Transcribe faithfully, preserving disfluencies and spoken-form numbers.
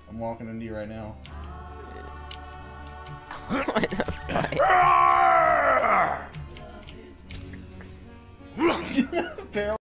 I'm walking into you right now. What the fuck?